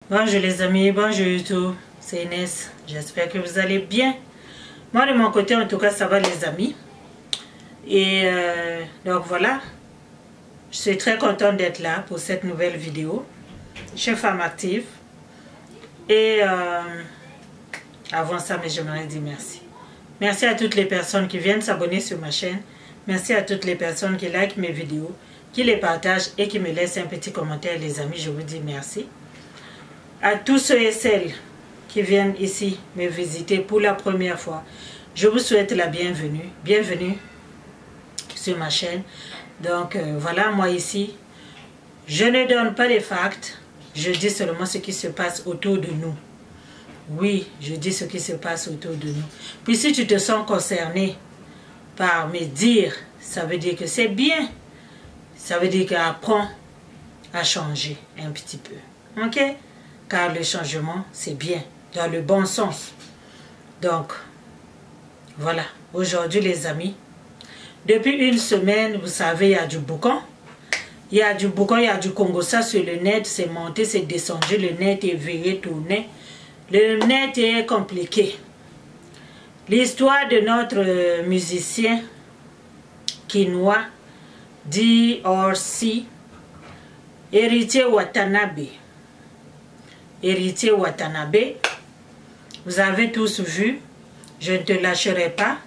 Bonjour les amis, bonjour YouTube, c'est Inès, j'espère que vous allez bien. Moi de mon côté en tout cas ça va les amis. Et donc voilà, je suis très contente d'être là pour cette nouvelle vidéo chez Femme Active. Et avant ça, mais j'aimerais dire merci. Merci à toutes les personnes qui viennent s'abonner sur ma chaîne. Merci à toutes les personnes qui likent mes vidéos, qui les partagent et qui me laissent un petit commentaire les amis, je vous dis merci. À tous ceux et celles qui viennent ici me visiter pour la première fois, je vous souhaite la bienvenue. Bienvenue sur ma chaîne. Donc voilà, moi ici, je ne donne pas les facts, je dis seulement ce qui se passe autour de nous. Oui, je dis ce qui se passe autour de nous. Puis si tu te sens concerné par mes dires, ça veut dire que c'est bien. Ça veut dire qu'apprends à changer un petit peu. Ok? Car le changement, c'est bien, dans le bon sens. Donc, voilà. Aujourd'hui, les amis, depuis une semaine, vous savez, il y a du boucan. Il y a du boucan, il y a du Congo-ça sur le net. C'est monté, c'est descendu, le net est viré, tourné. Le net est compliqué. L'histoire de notre musicien quinois, D.R.C., héritier Watanabe. Héritier Watanabe, vous avez tous vu, je ne te lâcherai pas.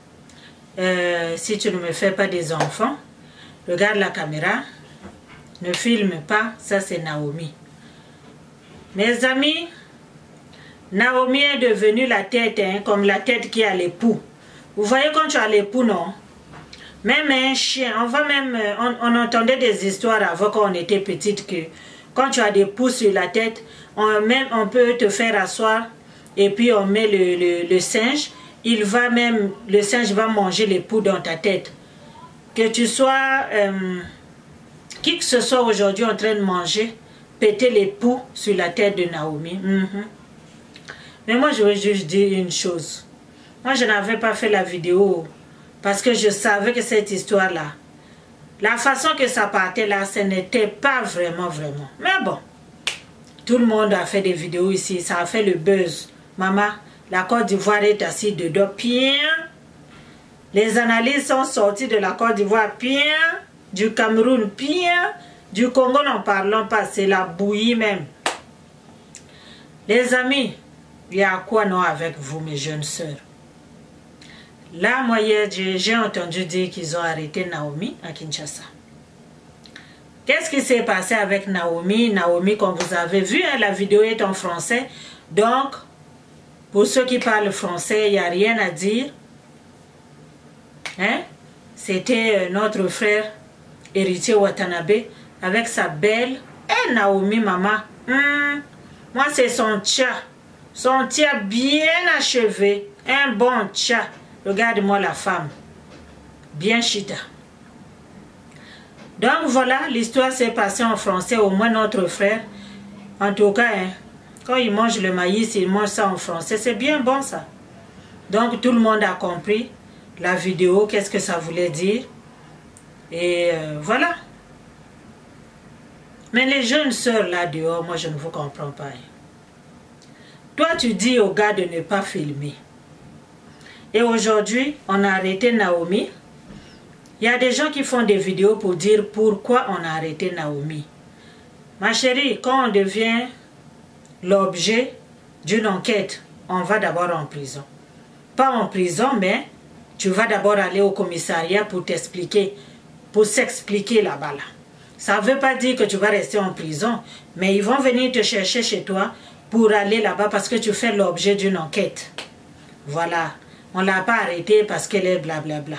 Si tu ne me fais pas des enfants, regarde la caméra, ne filme pas, ça c'est Naomi. Mes amis, Naomi est devenue la tête, hein, comme la tête qui a l'époux. Vous voyez quand tu as l'époux, non? Même un chien, on entendait des histoires avant quand on était petite que quand tu as des poux sur la tête, on peut te faire asseoir et puis on met le singe. Le singe va manger les poux dans ta tête. Que tu sois, qui que ce soit aujourd'hui en train de manger, péter les poux sur la tête de Naomi. Mais moi je veux juste dire une chose. Moi je n'avais pas fait la vidéo parce que je savais que cette histoire-là, la façon que ça partait là, ce n'était pas vraiment. Mais bon, tout le monde a fait des vidéos ici, ça a fait le buzz. Maman, la Côte d'Ivoire est assise dedans, bien. Les analyses sont sorties de la Côte d'Ivoire, bien. Du Cameroun, bien. Du Congo, n'en parlons pas, c'est la bouillie même. Les amis, il y a quoi non avec vous, mes jeunes sœurs? Là, moi, hier, j'ai entendu dire qu'ils ont arrêté Naomi à Kinshasa. Qu'est-ce qui s'est passé avec Naomi? Naomi, comme vous avez vu, hein, la vidéo est en français. Donc, pour ceux qui parlent français, il n'y a rien à dire. Hein? C'était notre frère, héritier Watanabe, avec sa belle. Naomi, maman. Moi, c'est son tcha. Son tcha bien achevé. Un bon tcha. Regarde-moi la femme. Bien chita. Donc voilà, l'histoire s'est passée en français. Au moins notre frère. En tout cas, hein, quand il mange le maïs, il mange ça en français. C'est bien bon ça. Donc tout le monde a compris la vidéo, qu'est-ce que ça voulait dire. Et voilà. Mais les jeunes sœurs là dehors, moi je ne vous comprends pas. Toi tu dis aux gars de ne pas filmer. Et aujourd'hui, on a arrêté Naomi. Il y a des gens qui font des vidéos pour dire pourquoi on a arrêté Naomi. Ma chérie, quand on devient l'objet d'une enquête, on va d'abord en prison. Pas en prison, mais tu vas d'abord aller au commissariat pour t'expliquer, pour s'expliquer là-bas. Là. Ça ne veut pas dire que tu vas rester en prison, mais ils vont venir te chercher chez toi pour aller là-bas parce que tu fais l'objet d'une enquête. Voilà. On ne l'a pas arrêtée parce qu'elle est blablabla.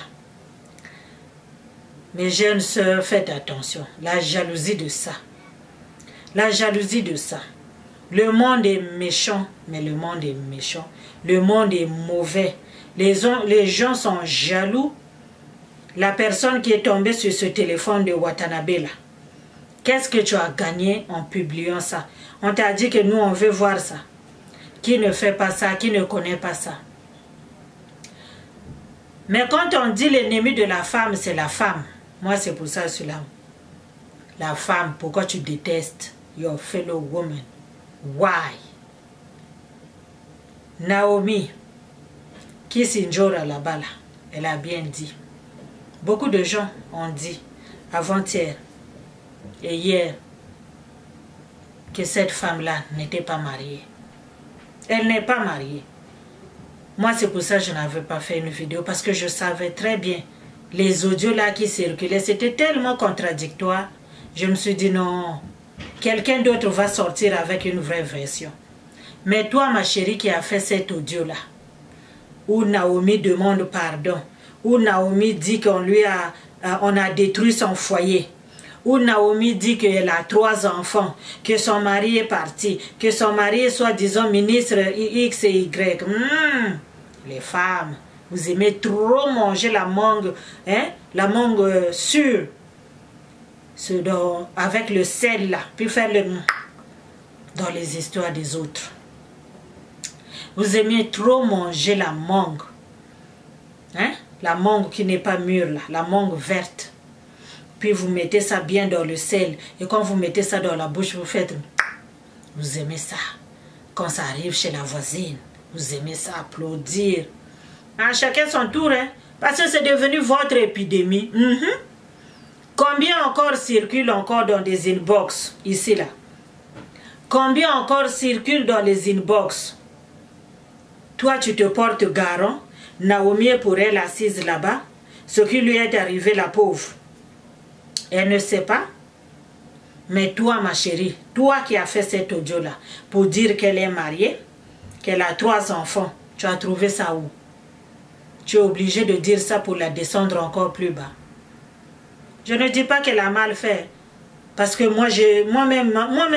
Mes jeunes sœurs, faites attention. La jalousie de ça. La jalousie de ça. Le monde est méchant, mais le monde est méchant. Le monde est mauvais. Les gens sont jaloux. La personne qui est tombée sur ce téléphone de Watanabe là, qu'est-ce que tu as gagné en publiant ça? On t'a dit que nous, on veut voir ça. Qui ne fait pas ça, qui ne connaît pas ça? Mais quand on dit l'ennemi de la femme, c'est la femme. Moi, c'est pour ça, cela. La femme, pourquoi tu détestes your fellow woman? Why? Naomi, qui s'injora là-bas, là, elle a bien dit. Beaucoup de gens ont dit, avant-hier et hier, que cette femme-là n'était pas mariée. Elle n'est pas mariée. Moi, c'est pour ça que je n'avais pas fait une vidéo, parce que je savais très bien, les audios là qui circulaient, c'était tellement contradictoire. Je me suis dit non, quelqu'un d'autre va sortir avec une vraie version. Mais toi, ma chérie, qui a fait cet audio-là, où Naomi demande pardon, où Naomi dit qu'on on a détruit son foyer, où Naomi dit qu'elle a 3 enfants, que son mari est parti, que son mari est soi-disant ministre X et Y. Les femmes, vous aimez trop manger la mangue, hein? La mangue sûre, avec le sel là, puis faire le dans les histoires des autres. Vous aimez trop manger la mangue, hein? La mangue qui n'est pas mûre là, la mangue verte. Puis vous mettez ça bien dans le sel. Et quand vous mettez ça dans la bouche, vous faites... Vous aimez ça. Quand ça arrive chez la voisine, vous aimez ça, applaudir. À chacun son tour, hein? Parce que c'est devenu votre épidémie. Combien encore circule encore dans des inbox, ici, là? Combien encore circule dans les inbox? Toi, tu te portes garant. Naomi est pour elle assise là-bas. Ce qui lui est arrivé, la pauvre. Elle ne sait pas. Mais toi, ma chérie, toi qui as fait cet audio-là, pour dire qu'elle est mariée, qu'elle a 3 enfants, tu as trouvé ça où? Tu es obligé de dire ça pour la descendre encore plus bas. Je ne dis pas qu'elle a mal fait. Parce que moi-même,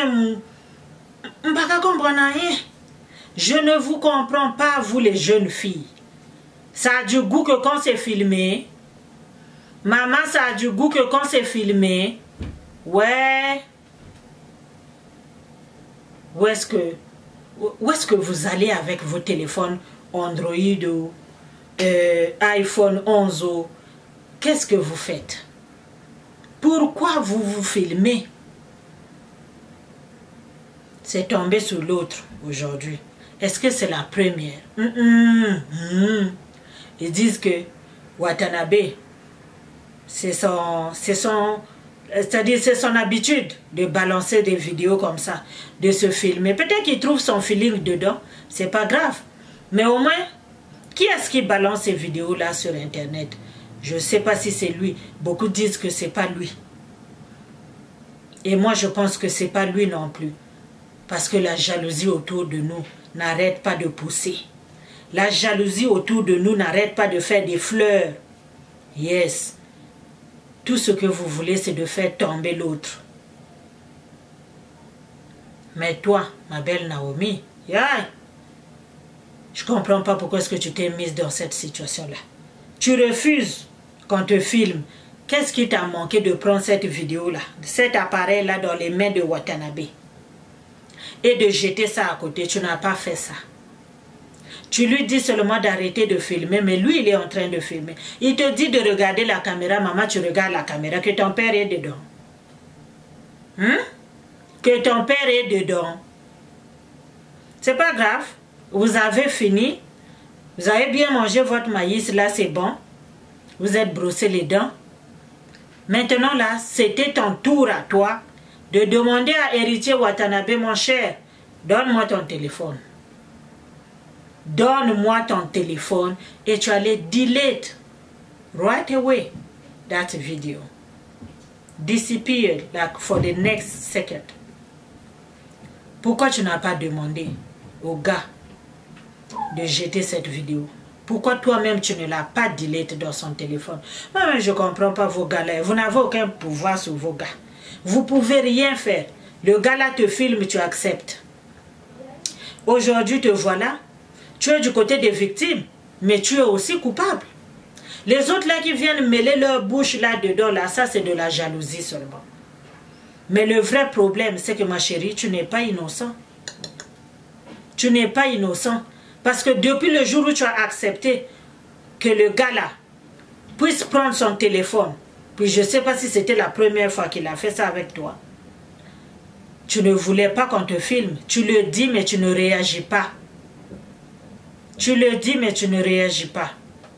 je ne vous comprends pas, vous les jeunes filles. Ça a du goût que quand c'est filmé, maman, ça a du goût que quand c'est filmé, ouais. Où est-ce que vous allez avec vos téléphones Android ou iPhone 11 ou qu'est-ce que vous faites? Pourquoi vous vous filmez? C'est tombé sur l'autre aujourd'hui. Est-ce que c'est la première? Ils disent que Watanabe, c'est son habitude de balancer des vidéos comme ça, de se filmer. Peut-être qu'il trouve son feeling dedans, c'est pas grave. Mais au moins, qui est-ce qui balance ces vidéos-là sur Internet? Je ne sais pas si c'est lui. Beaucoup disent que c'est pas lui. Et moi, je pense que c'est pas lui non plus. Parce que la jalousie autour de nous n'arrête pas de pousser. La jalousie autour de nous n'arrête pas de faire des fleurs. Yes. Tout ce que vous voulez, c'est de faire tomber l'autre. Mais toi, ma belle Naomi, je ne comprends pas pourquoi est-ce que tu t'es mise dans cette situation-là. Tu refuses qu'on te filme. Qu'est-ce qui t'a manqué de prendre cette vidéo-là, cet appareil-là dans les mains de Watanabe et de jeter ça à côté? Tu n'as pas fait ça. Tu lui dis seulement d'arrêter de filmer, mais lui, il est en train de filmer. Il te dit de regarder la caméra. Maman, tu regardes la caméra, que ton père est dedans. Que ton père est dedans. C'est pas grave. Vous avez fini. Vous avez bien mangé votre maïs, là, c'est bon. Vous êtes brossé les dents. Maintenant, là, c'était ton tour à toi de demander à Héritier Watanabe, mon cher, donne-moi ton téléphone. Donne-moi ton téléphone et tu allais delete right away that video. Disappear like for the next second. Pourquoi tu n'as pas demandé au gars de jeter cette vidéo? Pourquoi toi-même tu ne l'as pas delete dans son téléphone? Moi, je ne comprends pas vos gars-là. Vous n'avez aucun pouvoir sur vos gars. Vous pouvez rien faire. Le gars-là te filme, tu acceptes. Aujourd'hui, te voilà. Tu es du côté des victimes, mais tu es aussi coupable. Les autres là qui viennent mêler leur bouche là-dedans, là, ça c'est de la jalousie seulement. Mais le vrai problème, c'est que ma chérie, tu n'es pas innocent. Tu n'es pas innocent. Parce que depuis le jour où tu as accepté que le gars là puisse prendre son téléphone, puis je ne sais pas si c'était la première fois qu'il a fait ça avec toi, Tu ne voulais pas qu'on te filme. Tu le dis, mais tu ne réagis pas. Tu le dis, mais tu ne réagis pas.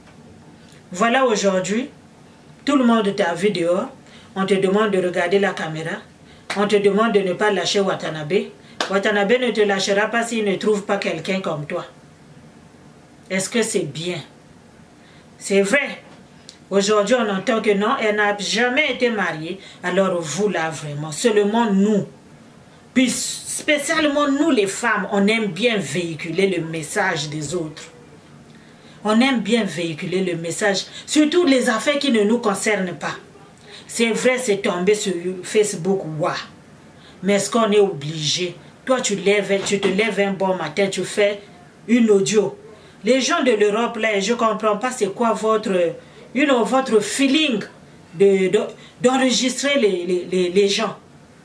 Voilà aujourd'hui, tout le monde t'a vu dehors. On te demande de regarder la caméra. On te demande de ne pas lâcher Watanabe. Watanabe ne te lâchera pas s'il ne trouve pas quelqu'un comme toi. Est-ce que c'est bien? C'est vrai. Aujourd'hui, on entend que non, elle n'a jamais été mariée. Alors vous, là, vraiment, seulement nous. Puis spécialement nous, les femmes, on aime bien véhiculer le message des autres. On aime bien véhiculer le message, surtout les affaires qui ne nous concernent pas. C'est vrai, c'est tombé sur Facebook, waouh. Mais est-ce qu'on est obligé? Toi, tu te lèves un bon matin, tu fais une audio. Les gens de l'Europe, là, je ne comprends pas c'est quoi votre feeling d'enregistrer les gens.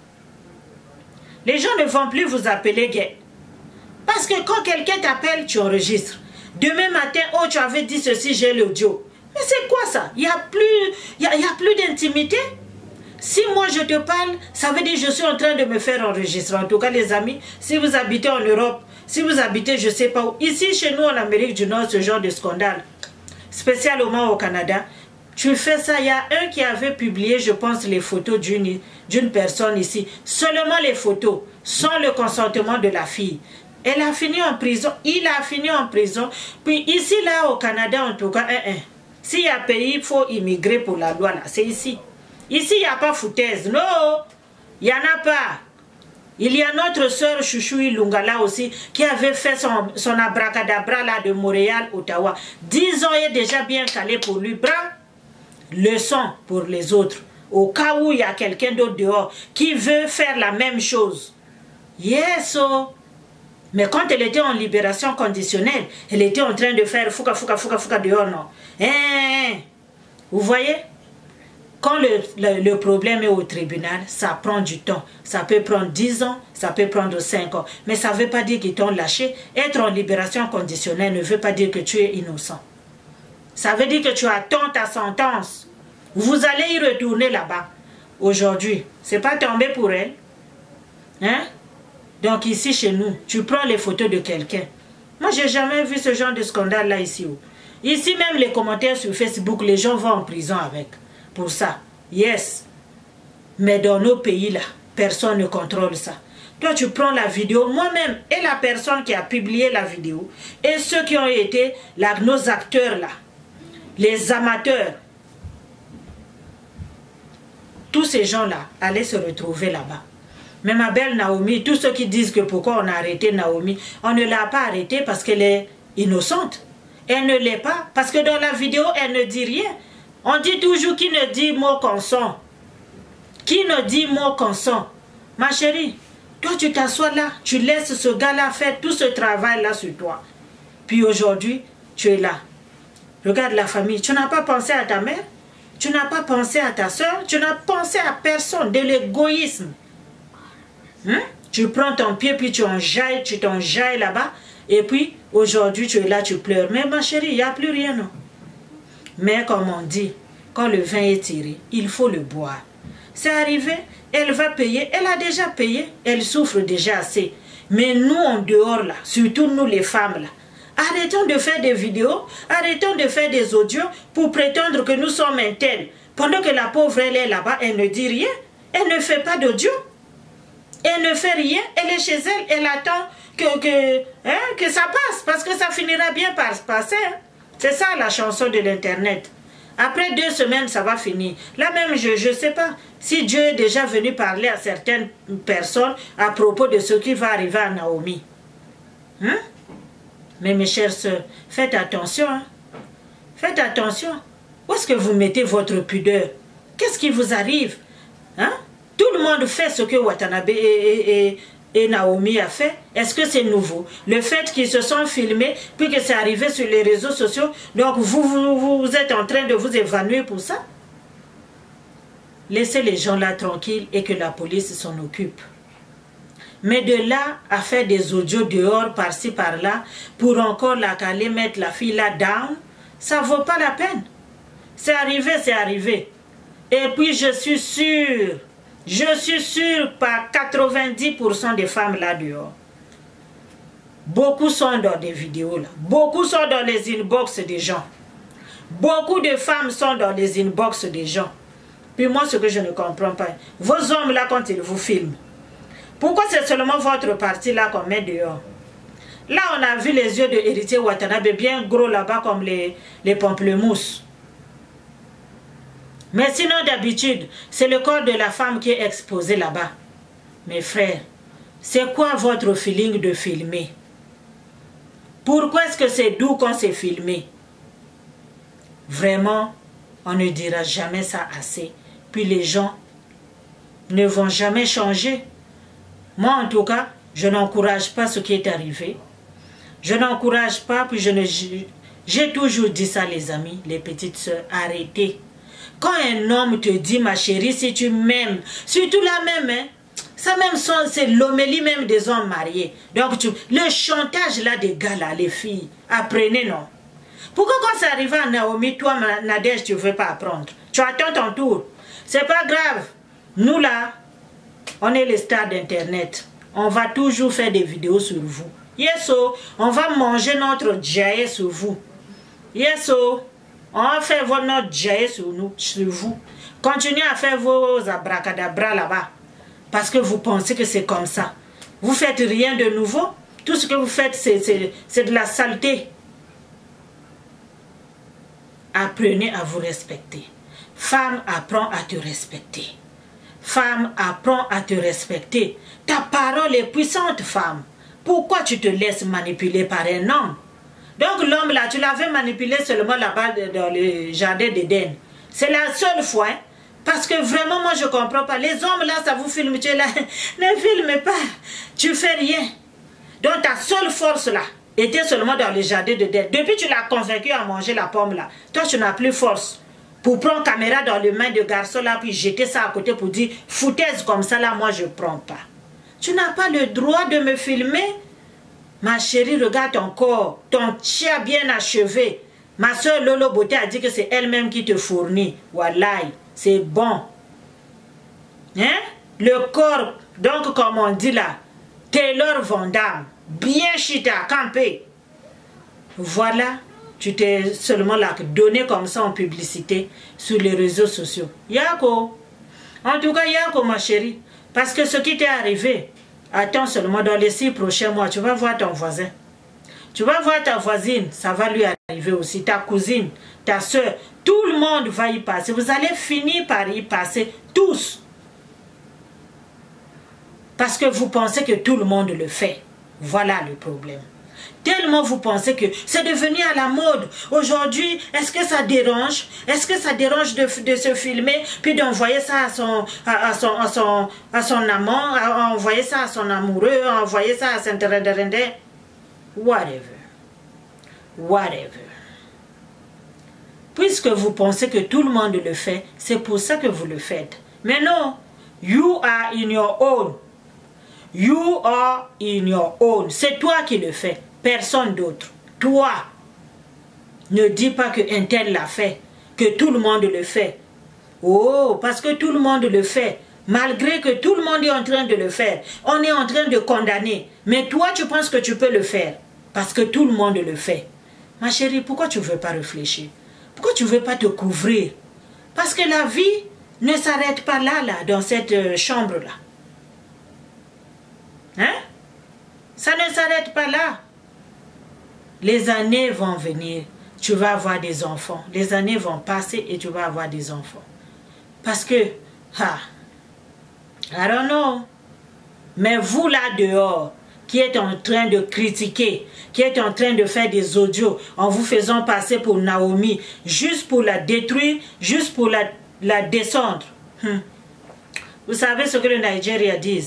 Les gens ne vont plus vous appeler gay. Parce que quand quelqu'un t'appelle, tu enregistres. Demain matin, oh, tu avais dit ceci, j'ai l'audio. Mais c'est quoi ça? Il n'y a plus d'intimité. Si moi je te parle, ça veut dire que je suis en train de me faire enregistrer. En tout cas, les amis, si vous habitez en Europe, si vous habitez, je ne sais pas où, ici, chez nous, en Amérique du Nord, ce genre de scandale, spécialement au Canada, tu fais ça. Il y a un qui avait publié, je pense, les photos d'une personne ici. Seulement les photos, sans le consentement de la fille. Elle a fini en prison, il a fini en prison. Puis ici, là, au Canada, en tout cas, s'il y a un pays, il faut immigrer pour la loi, là, c'est ici. Ici, il n'y a pas foutaise. Non, il n'y en a pas. Il y a notre soeur Chouchou Ilunga aussi, qui avait fait son abracadabra là de Montréal, Ottawa. 10 ans est déjà bien calé pour lui. Prends leçon pour les autres. Au cas où il y a quelqu'un d'autre dehors qui veut faire la même chose. Yes, oh. Mais quand elle était en libération conditionnelle, elle était en train de faire fouka dehors, non. Vous voyez? Quand le problème est au tribunal, ça prend du temps. Ça peut prendre 10 ans, ça peut prendre 5 ans. Mais ça ne veut pas dire qu'ils t'ont lâché. Être en libération conditionnelle ne veut pas dire que tu es innocent. Ça veut dire que tu attends ta sentence. Vous allez y retourner là-bas. Aujourd'hui, ce n'est pas tombé pour elle. Hein? Donc ici, chez nous, tu prends les photos de quelqu'un. Moi, je n'ai jamais vu ce genre de scandale-là ici. Ici, même les commentaires sur Facebook, les gens vont en prison avec. Pour ça, yes. Mais dans nos pays là, personne ne contrôle ça. Toi, tu prends la vidéo, moi-même, et la personne qui a publié la vidéo, et ceux qui ont été là, nos acteurs là, les amateurs, tous ces gens-là allaient se retrouver là-bas. Mais ma belle Naomi, tous ceux qui disent que pourquoi on a arrêté Naomi, on ne l'a pas arrêtée parce qu'elle est innocente. Elle ne l'est pas, parce que dans la vidéo, elle ne dit rien. On dit toujours qui ne dit mot consent. Qui ne dit mot consent. Ma chérie, toi tu t'assois là, tu laisses ce gars-là faire tout ce travail-là sur toi. Puis aujourd'hui, tu es là. Regarde la famille. Tu n'as pas pensé à ta mère, tu n'as pas pensé à ta soeur, tu n'as pensé à personne, de l'égoïsme. Tu prends ton pied, puis tu t'enjailles là-bas. Et puis, aujourd'hui, tu es là, tu pleures. Mais ma chérie, il n'y a plus rien, non. Mais comme on dit, quand le vin est tiré, il faut le boire. C'est arrivé, elle va payer, elle a déjà payé, elle souffre déjà assez. Mais nous en dehors là, surtout nous les femmes là, arrêtons de faire des vidéos, arrêtons de faire des audios pour prétendre que nous sommes un tel. Pendant que la pauvre elle est là-bas, elle ne dit rien, elle ne fait pas d'audio, elle ne fait rien, elle est chez elle, elle attend que ça passe, parce que ça finira bien par se passer. C'est ça la chanson de l'internet. Après 2 semaines, ça va finir. Là même, je ne sais pas si Dieu est déjà venu parler à certaines personnes à propos de ce qui va arriver à Naomi. Mais mes chères soeurs, faites attention. Faites attention. Où est-ce que vous mettez votre pudeur? Qu'est-ce qui vous arrive? Tout le monde fait ce que Watanabe et Naomi a fait. Est-ce que c'est nouveau? Le fait qu'ils se sont filmés, puis que c'est arrivé sur les réseaux sociaux, donc vous êtes en train de vous évanouir pour ça? Laissez les gens là tranquilles et que la police s'en occupe. Mais de là à faire des audios dehors, par-ci, par-là, pour encore la caler, mettre la fille là down, ça ne vaut pas la peine. C'est arrivé, c'est arrivé. Et puis je suis sûre Je suis sûre par 90% des femmes là dehors. Beaucoup sont dans des vidéos là. Beaucoup sont dans les inbox des gens. Beaucoup de femmes sont dans les inbox des gens. Puis moi, ce que je ne comprends pas, vos hommes là, quand ils vous filment, pourquoi c'est seulement votre partie là qu'on met dehors? Là, on a vu les yeux de Héritier Watanabe bien gros là-bas comme les pamplemousses. Mais sinon, d'habitude, c'est le corps de la femme qui est exposé là-bas. Mes frères, c'est quoi votre feeling de filmer? Pourquoi est-ce que c'est doux quand c'est filmé? Vraiment, on ne dira jamais ça assez. Puis les gens ne vont jamais changer. Moi, en tout cas, je n'encourage pas ce qui est arrivé. Je n'encourage pas, puis j'ai toujours dit ça, les amis, les petites sœurs, arrêtez. Quand un homme te dit, ma chérie, si tu m'aimes, surtout la même, hein, ça même, c'est l'homélie même des hommes mariés. Donc, le chantage là des gars là, les filles, apprenez, non? Pourquoi quand ça arrive à Naomi, toi, Nadège, tu ne veux pas apprendre? Tu attends ton tour. C'est pas grave. Nous là, on est les stars d'Internet. On va toujours faire des vidéos sur vous. Yeso, on va manger notre djaye sur vous. Yeso, on va faire notre djaye sur vous. Continuez à faire vos abracadabras là-bas. Parce que vous pensez que c'est comme ça. Vous faites rien de nouveau. Tout ce que vous faites, c'est de la saleté. Apprenez à vous respecter. Femme, apprends à te respecter. Femme, apprends à te respecter. Ta parole est puissante, femme. Pourquoi tu te laisses manipuler par un homme? Donc l'homme là, tu l'avais manipulé seulement là-bas dans le jardin d'Éden. C'est la seule fois. Hein? Parce que vraiment, moi, je ne comprends pas. Les hommes là, ça vous filme. Tu es là. Ne filme pas. Tu fais rien. Donc ta seule force là était seulement dans le jardin d'Éden. Depuis tu l'as convaincu à manger la pomme là. Toi, tu n'as plus force. Pour prendre caméra dans les mains de garçon là, puis jeter ça à côté pour dire, foutaise comme ça là, moi je ne prends pas. Tu n'as pas le droit de me filmer. Ma chérie, regarde ton corps, ton tien bien achevé. Ma soeur Lolo Beauté a dit que c'est elle-même qui te fournit. Wallahi, c'est bon. Hein? Le corps, donc comme on dit là, Taylor Vandam, bien chita, campé. Voilà. Tu t'es seulement là donné comme ça en publicité sur les réseaux sociaux. Yako. En tout cas, Yako, ma chérie. Parce que ce qui t'est arrivé, attends seulement dans les 6 prochains mois, tu vas voir ton voisin. Tu vas voir ta voisine, ça va lui arriver aussi. Ta cousine, ta soeur, tout le monde va y passer. Vous allez finir par y passer tous. Parce que vous pensez que tout le monde le fait. Voilà le problème. Tellement vous pensez que c'est devenu à la mode. Aujourd'hui, est-ce que ça dérange? Est-ce que ça dérange de se filmer puis d'envoyer ça à son amant, envoyer ça à son amoureux, envoyer ça à son terrain. Whatever. Whatever. Puisque vous pensez que tout le monde le fait, c'est pour ça que vous le faites. Mais non, you are in your own. You are in your own. C'est toi qui le fais. Personne d'autre. Toi. Ne dis pas que un tel l'a fait. Que tout le monde le fait. Oh, parce que tout le monde le fait. Malgré que tout le monde est en train de le faire. On est en train de condamner. Mais toi, tu penses que tu peux le faire. Parce que tout le monde le fait. Ma chérie, pourquoi tu ne veux pas réfléchir? Pourquoi tu ne veux pas te couvrir? Parce que la vie ne s'arrête pas là, dans cette chambre-là. Hein? Ça ne s'arrête pas là. Les années vont venir. Tu vas avoir des enfants. Les années vont passer et tu vas avoir des enfants. Parce que, I don't know. Mais vous là dehors, qui êtes en train de critiquer, qui êtes en train de faire des audios en vous faisant passer pour Naomi, juste pour la détruire, juste pour la descendre. Vous savez ce que le Nigeria dit?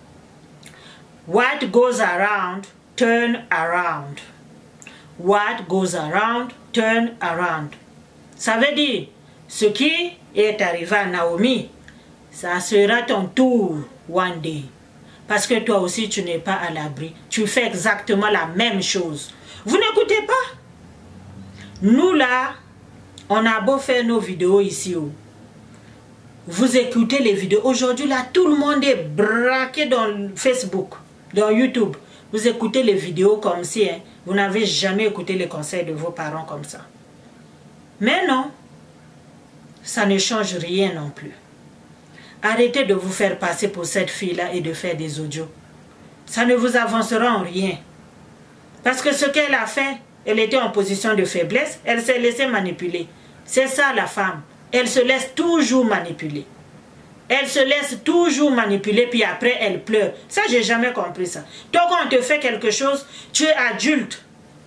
What goes around, turn around. What goes around, turn around. Ça veut dire, ce qui est arrivé à Naomi, ça sera ton tour one day. Parce que toi aussi, tu n'es pas à l'abri. Tu fais exactement la même chose. Vous n'écoutez pas? Nous là, on a beau faire nos vidéos ici. vous écoutez les vidéos. Aujourd'hui, là, tout le monde est braqué dans Facebook, dans YouTube. Vous écoutez les vidéos comme si vous n'avez jamais écouté les conseils de vos parents comme ça. Mais non, ça ne change rien non plus. Arrêtez de vous faire passer pour cette fille-là et de faire des audios. Ça ne vous avancera en rien. Parce que ce qu'elle a fait, elle était en position de faiblesse, elle s'est laissée manipuler. C'est ça la femme. Elle se laisse toujours manipuler. Elle se laisse toujours manipuler, puis après elle pleure. Ça, j'ai jamais compris ça. Toi, quand on te fait quelque chose, tu es adulte.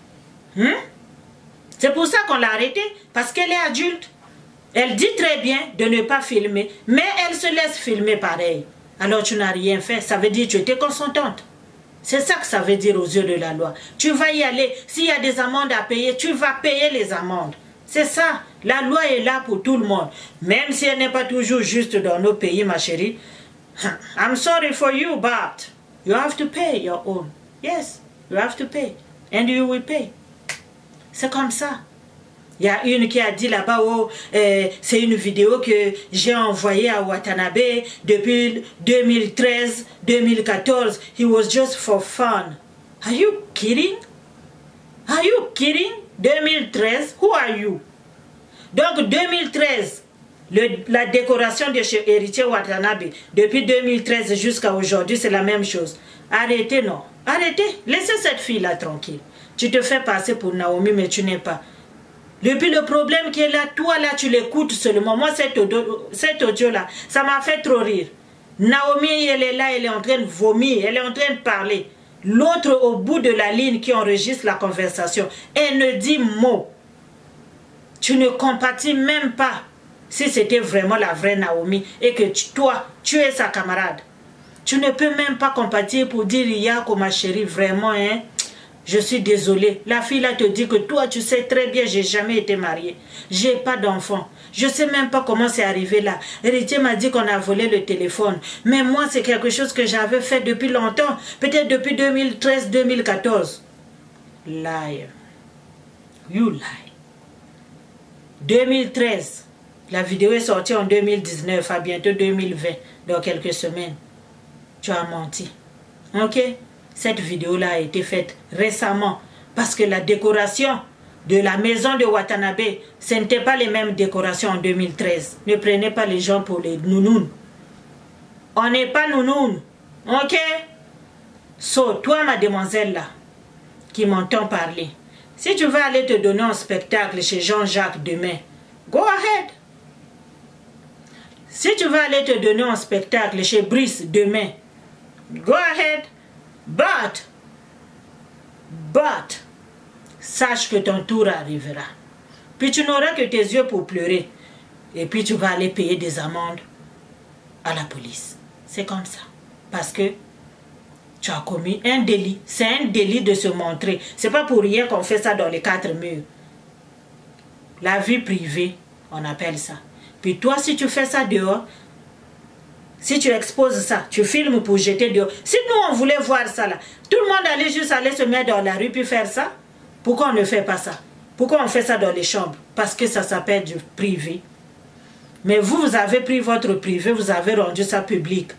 C'est pour ça qu'on l'a arrêtée, parce qu'elle est adulte. Elle dit très bien de ne pas filmer, mais elle se laisse filmer pareil. Alors tu n'as rien fait, ça veut dire que tu étais consentante. C'est ça que ça veut dire aux yeux de la loi. Tu vas y aller, s'il y a des amendes à payer, tu vas payer les amendes. C'est ça, la loi est là pour tout le monde. Même si elle n'est pas toujours juste dans nos pays, ma chérie. I'm sorry for you, but you have to pay your own. Yes, you have to pay. And you will pay. C'est comme ça. Il y a une qui a dit là-bas, oh, c'est une vidéo que j'ai envoyée à Watanabe depuis 2013-2014. He was just for fun. Are you kidding? Are you kidding? 2013, who are you? Donc 2013, la décoration de chez Héritier Watanabe, depuis 2013 jusqu'à aujourd'hui, c'est la même chose. Arrêtez, non. Arrêtez. Laissez cette fille-là tranquille. Tu te fais passer pour Naomi, mais tu n'es pas. Depuis le problème qui est là, toi là, tu l'écoutes seulement. Moi, cet audio-là, ça m'a fait trop rire. Naomi, elle est là, elle est en train de vomir, elle est en train de parler. L'autre au bout de la ligne qui enregistre la conversation, elle ne dit mot. Tu ne compatis même pas si c'était vraiment la vraie Naomi et que toi, tu es sa camarade. Tu ne peux même pas compatir pour dire, Yako, ma chérie, vraiment, je suis désolée. La fille là te dit que toi, tu sais très bien, j'ai jamais été mariée. J'ai pas d'enfant. Je sais même pas comment c'est arrivé là. Héritier m'a dit qu'on a volé le téléphone. Mais moi, c'est quelque chose que j'avais fait depuis longtemps. Peut-être depuis 2013-2014. Liar. You lie. 2013. La vidéo est sortie en 2019, à bientôt 2020, dans quelques semaines. Tu as menti. Ok? Cette vidéo-là a été faite récemment parce que la décoration de la maison de Watanabe, ce n'était pas les mêmes décorations en 2013. Ne prenez pas les gens pour les nounounes. On n'est pas nounounes. Ok? So, toi, ma demoiselle là, qui m'entend parler, si tu veux aller te donner un spectacle chez Jean-Jacques demain, go ahead. Si tu veux aller te donner un spectacle chez Brice demain, go ahead. But, sache que ton tour arrivera. Puis tu n'auras que tes yeux pour pleurer. Et puis tu vas aller payer des amendes à la police. C'est comme ça. Parce que tu as commis un délit. C'est un délit de se montrer. C'est pas pour rien qu'on fait ça dans les 4 murs. La vie privée, on appelle ça. Puis toi, si tu fais ça dehors, si tu exposes ça, tu filmes pour jeter dehors. Si nous, on voulait voir ça là, tout le monde allait juste aller se mettre dans la rue puis faire ça. Pourquoi on ne fait pas ça? Pourquoi on fait ça dans les chambres? Parce que ça s'appelle du privé. Mais vous, vous avez pris votre privé, vous avez rendu ça public.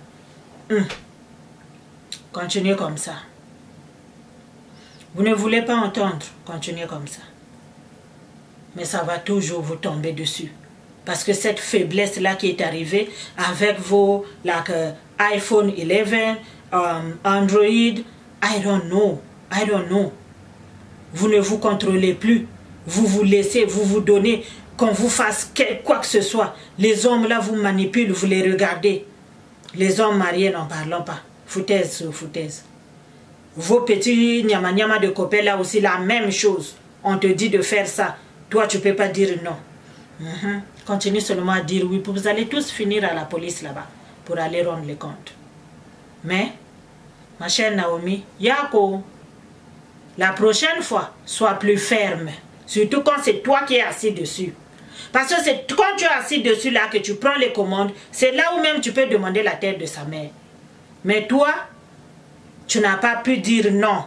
Continuez comme ça. Vous ne voulez pas entendre, continuez comme ça. Mais ça va toujours vous tomber dessus. Parce que cette faiblesse-là qui est arrivée avec vos iPhone 11, Android, I don't know. Vous ne vous contrôlez plus. Vous vous laissez, vous vous donnez, qu'on vous fasse quoi que ce soit. Les hommes là vous manipulent, vous les regardez. Les hommes mariés, n'en parlons pas. Foutaise sur foutaise. Vos petits nyama de copains là aussi, la même chose. On te dit de faire ça. Toi, tu ne peux pas dire non. Continue seulement à dire oui. Vous allez tous finir à la police là-bas pour aller rendre les comptes. Mais, ma chère Naomi, Yako, la prochaine fois, sois plus ferme. Surtout quand c'est toi qui es assis dessus. Parce que c'est quand tu es assis dessus là que tu prends les commandes. C'est là où même tu peux demander la tête de sa mère. Mais toi, tu n'as pas pu dire non.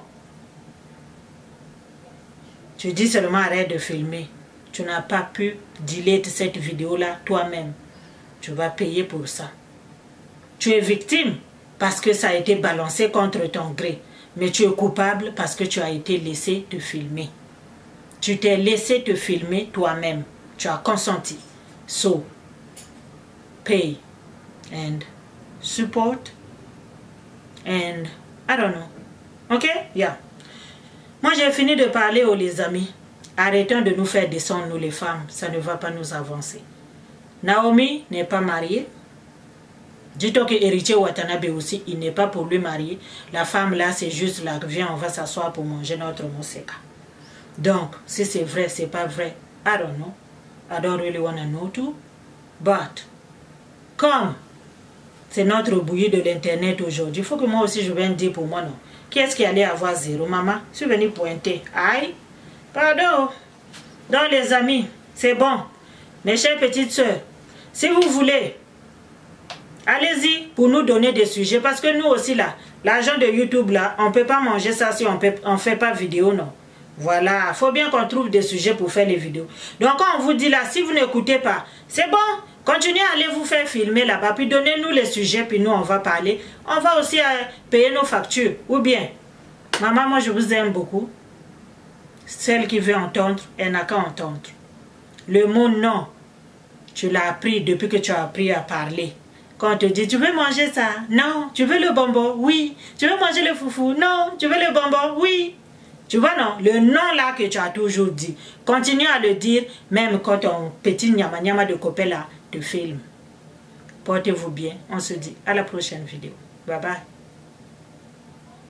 Tu dis seulement arrête de filmer. Tu n'as pas pu delete cette vidéo-là toi-même. tu vas payer pour ça. Tu es victime parce que ça a été balancé contre ton gré. Mais tu es coupable parce que tu as été laissé te filmer. Tu t'es laissé te filmer toi-même. Tu as consenti. So, pay and support and I don't know. Ok? Yeah. Moi, j'ai fini de parler aux les amis. Arrêtons de nous faire descendre, nous les femmes. Ça ne va pas nous avancer. Naomi n'est pas mariée. Dis-toi que héritier Watanabe aussi, il n'est pas pour lui marier. La femme là, c'est juste là, viens, on va s'asseoir pour manger notre mousseka. Donc, si c'est vrai, c'est pas vrai, I don't know. I don't really want to know too. But, comme c'est notre bouillie de l'internet aujourd'hui, il faut que moi aussi je vienne dire pour moi non. Qui est-ce qui allait avoir 0? Maman, je suis venue pointer. Aïe, pardon. Donc les amis, c'est bon. Mes chères petites soeurs, si vous voulez, allez-y pour nous donner des sujets. Parce que nous aussi là, l'argent de YouTube là, on ne peut pas manger ça si on ne fait pas vidéo, non. Voilà, il faut bien qu'on trouve des sujets pour faire les vidéos. Donc quand on vous dit là, si vous n'écoutez pas, c'est bon. Continuez à aller vous faire filmer là-bas, puis donnez-nous les sujets, puis nous on va parler. On va aussi payer nos factures. Ou bien, maman, moi je vous aime beaucoup. Celle qui veut entendre, elle n'a qu'à entendre. Le mot non, tu l'as appris depuis que tu as appris à parler. Quand on te dit, tu veux manger ça? Non. Tu veux le bonbon? Oui. Tu veux manger le foufou? Non. Tu veux le bonbon? Oui. Tu vois, non? Le non là que tu as toujours dit. Continue à le dire, même quand ton petit nyama de copain là te filme. Portez-vous bien. On se dit à la prochaine vidéo. Bye bye.